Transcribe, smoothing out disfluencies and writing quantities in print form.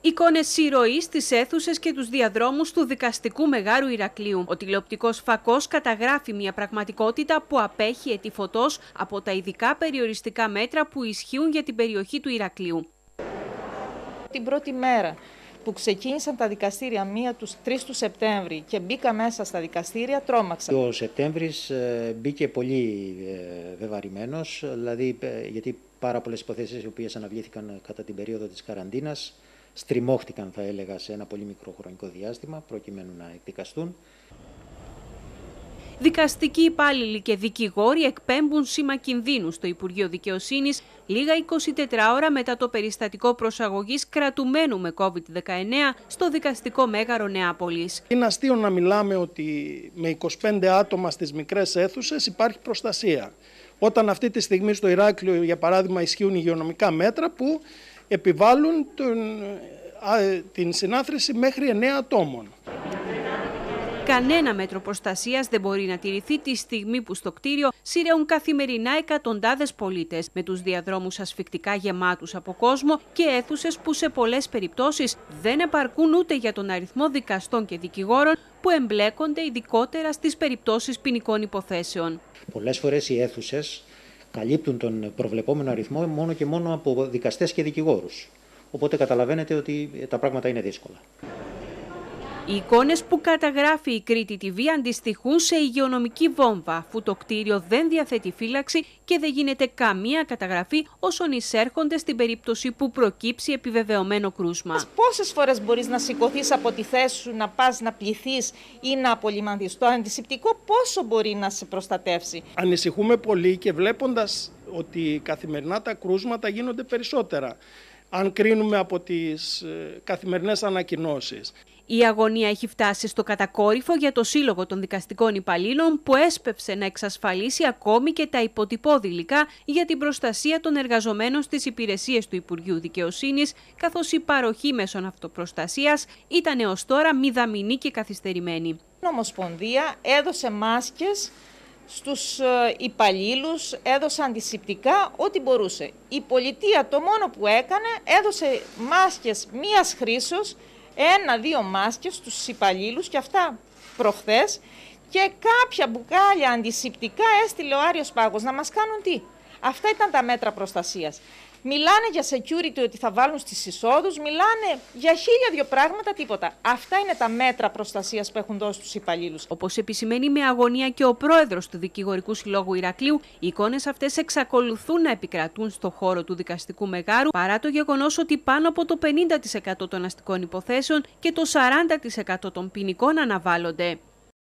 Εικόνες συρροής στις αίθουσες και τους διαδρόμους του δικαστικού Μεγάρου Ηρακλείου. Ο τηλεοπτικός φακός καταγράφει μια πραγματικότητα που απέχει ετηφωτός από τα ειδικά περιοριστικά μέτρα που ισχύουν για την περιοχή του Ηρακλείου. Την πρώτη μέρα που ξεκίνησαν τα δικαστήρια, μία τους 3 του Σεπτέμβρη, και μπήκα μέσα στα δικαστήρια, τρόμαξα. Ο Σεπτέμβρης μπήκε πολύ βεβαρημένος, δηλαδή γιατί πάρα πολλές υποθέσεις οι οποίες αναβλήθηκαν κατά την περίοδο της καραντίνας στριμώχτηκαν, θα έλεγα, σε ένα πολύ μικρό χρονικό διάστημα προκειμένου να εκδικαστούν. Δικαστικοί υπάλληλοι και δικηγόροι εκπέμπουν σήμα κινδύνου στο Υπουργείο Δικαιοσύνης λίγα 24 ώρα μετά το περιστατικό προσαγωγής κρατουμένου με COVID-19 στο δικαστικό Μέγαρο Νεάπολης. Είναι αστείο να μιλάμε ότι με 25 άτομα στις μικρές αίθουσες υπάρχει προστασία. Όταν αυτή τη στιγμή στο Ηράκλειο, για παράδειγμα, ισχύουν υγειονομικά μέτρα που επιβάλλουν την συνάθρηση μέχρι 9 ατόμων. Κανένα μέτρο προστασίας δεν μπορεί να τηρηθεί τη στιγμή που στο κτίριο σειραίουν καθημερινά εκατοντάδες πολίτες, με τους διαδρόμους ασφυκτικά γεμάτους από κόσμο και αίθουσες που σε πολλές περιπτώσεις δεν επαρκούν ούτε για τον αριθμό δικαστών και δικηγόρων που εμπλέκονται ειδικότερα στις περιπτώσεις ποινικών υποθέσεων. Πολλές φορές οι αίθουσες καλύπτουν τον προβλεπόμενο αριθμό μόνο και μόνο από δικαστές και δικηγόρους. Οπότε καταλαβαίνετε ότι τα πράγματα είναι δύσκολα. Οι εικόνες που καταγράφει η Κρήτη TV αντιστοιχούν σε υγειονομική βόμβα, αφού το κτίριο δεν διαθέτει φύλαξη και δεν γίνεται καμία καταγραφή όσων εισέρχονται στην περίπτωση που προκύψει επιβεβαιωμένο κρούσμα. Πόσες φορές μπορείς να σηκωθείς από τη θέση σου, να πας να πληθείς ή να απολυμανθείς? Το αντισηπτικό πόσο μπορεί να σε προστατεύσει? Ανησυχούμε πολύ και βλέποντας ότι καθημερινά τα κρούσματα γίνονται περισσότερα, αν κρίνουμε από τις καθημερινές ανακοινώσεις. Η αγωνία έχει φτάσει στο κατακόρυφο για το Σύλλογο των Δικαστικών Υπαλλήλων, που έσπευσε να εξασφαλίσει ακόμη και τα υποτυπώδη υλικά για την προστασία των εργαζομένων στις υπηρεσίες του Υπουργείου Δικαιοσύνης, καθώς η παροχή μέσων αυτοπροστασίας ήταν έως τώρα μηδαμινή και καθυστερημένη. Η Ομοσπονδία έδωσε μάσκες στους υπαλλήλους, έδωσε αντισηπτικά, ό,τι μπορούσε. Η πολιτεία το μόνο που έκανε, έδωσε μάσκες μίας χρήσεως, 1-2 μάσκες στους υπαλλήλους, και αυτά προχθές, και κάποια μπουκάλια αντισηπτικά έστειλε ο Άριος Πάγος. Να μας κάνουν τι? Αυτά ήταν τα μέτρα προστασίας. Μιλάνε για security ότι θα βάλουν στις εισόδους, μιλάνε για 1002 πράγματα, τίποτα. Αυτά είναι τα μέτρα προστασίας που έχουν δώσει στους υπαλλήλους. Όπως επισημαίνει με αγωνία και ο πρόεδρος του Δικηγορικού Συλλόγου Ηρακλείου, οι εικόνες αυτές εξακολουθούν να επικρατούν στο χώρο του δικαστικού Μεγάρου, παρά το γεγονός ότι πάνω από το 50% των αστικών υποθέσεων και το 40% των ποινικών αναβάλλονται.